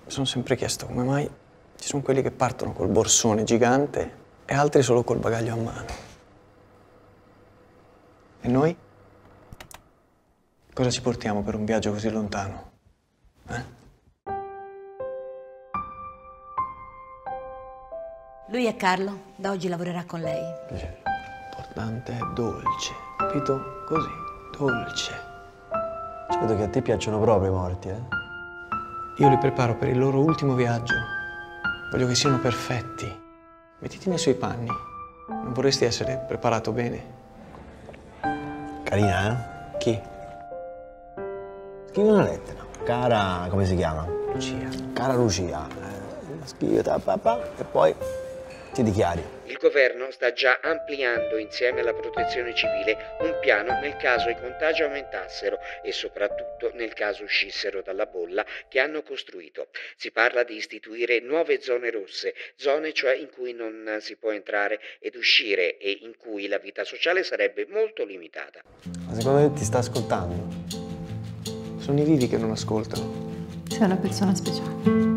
Mi sono sempre chiesto come mai ci sono quelli che partono col borsone gigante e altri solo col bagaglio a mano. E noi? Cosa ci portiamo per un viaggio così lontano? Lui è Carlo, da oggi lavorerà con lei. Piacere. L'importante è dolce, capito? Così, dolce. Ci vedo che a te piacciono proprio i morti, eh? Io li preparo per il loro ultimo viaggio. Voglio che siano perfetti. Mettiti nei suoi panni. Non vorresti essere preparato bene? Carina, eh? Chi? Scrivi una lettera. Cara, come si chiama? Lucia. Cara Lucia. Scrivi papà e poi ti dichiari. Il governo sta già ampliando insieme alla protezione civile un piano nel caso i contagi aumentassero e soprattutto nel caso uscissero dalla bolla che hanno costruito. Si parla di istituire nuove zone rosse, zone cioè in cui non si può entrare ed uscire e in cui la vita sociale sarebbe molto limitata. Ma secondo te ti sta ascoltando? Sono i vivi che non ascoltano. Sei una persona speciale.